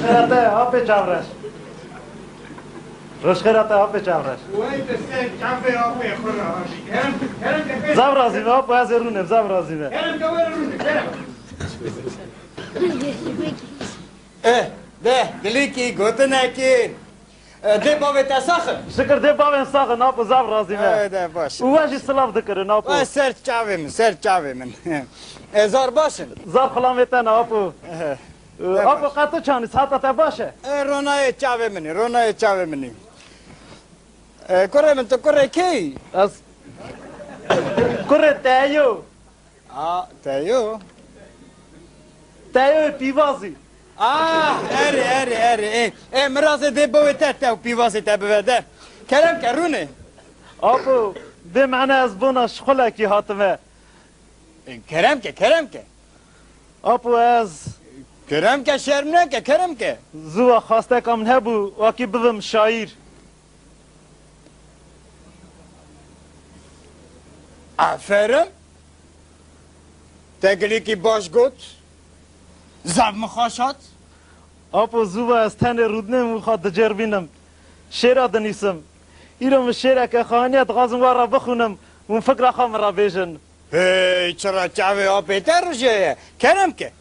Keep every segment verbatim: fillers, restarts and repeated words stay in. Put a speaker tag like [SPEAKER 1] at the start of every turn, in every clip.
[SPEAKER 1] خیراته آب چاورش روش خیراته آب چاورش
[SPEAKER 2] وای دسته چاوه آب خورا هرم هرم که
[SPEAKER 1] زب رازیمه آب باید رونه زب رازیمه
[SPEAKER 2] هرم که رونه هرم
[SPEAKER 3] اه ده گلیکی گوتنکی ده باوی تساخن
[SPEAKER 1] شکر ده باوی ساخن آب زب رازیمه
[SPEAKER 3] ده باش
[SPEAKER 1] اوهشی سلاف دکرن آب
[SPEAKER 3] وای سر چاوه من سر چاوه من زار باشن
[SPEAKER 1] زب خلامتن آب آب قطع چانی ساعت باشه
[SPEAKER 3] رونای چاوه منی رونای چاوه منی کره من تو کره کی
[SPEAKER 1] از کره تایو
[SPEAKER 3] آه تایو
[SPEAKER 1] تایو پیوازی
[SPEAKER 3] آه اره اره اره اه مراز ده باوی تتا و پیوازی تا بوده کرم کرونه
[SPEAKER 1] آب به معنی از بونا شخله کی حاتمه
[SPEAKER 3] کرم که کرم که
[SPEAKER 1] آب از
[SPEAKER 3] کرم که شرم نه که کرم که
[SPEAKER 1] زو خواسته کم نبو واکی بوم شاعر
[SPEAKER 3] آفرین تگلی کی باش گوت زب مخاشات
[SPEAKER 1] آب زو از تن رودنه مخواد دجربینم شعر دنیسم ایرم شعر که خانیت غازم وارا بخونم و فکر خام را بیشن
[SPEAKER 3] هی چرا چاوه آب تر جه کرم که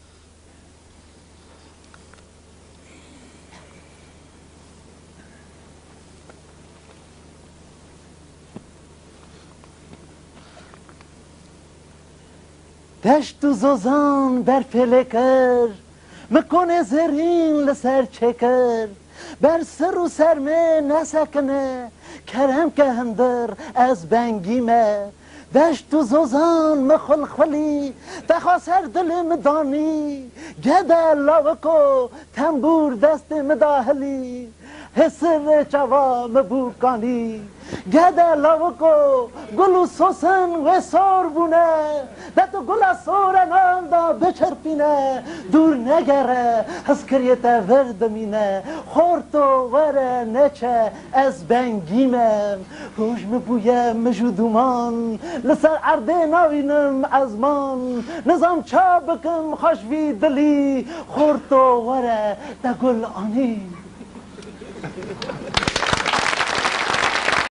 [SPEAKER 1] دشت و زوزان بر پلکر مکنه زرین لسر چکر بر سر و سرمه نسکنه کرم که هندر از بنگیمه دشت و زوزان مخلخلی تخاسر دل مدانی گده لاوکو تنبور دست مداهلی حسر چوا مبوکانی گده لاوکو گلو سوسن و سار بونه دتو گل سور نام دا بچرپینه دور نگره از کریت وردمینه خورتو وره نچه از بنگیمه روش مبویه مجودومان لسر عرده ناوینم ازمان نظام چا بکم خوشوی دلی خورتو وره دا گل آنی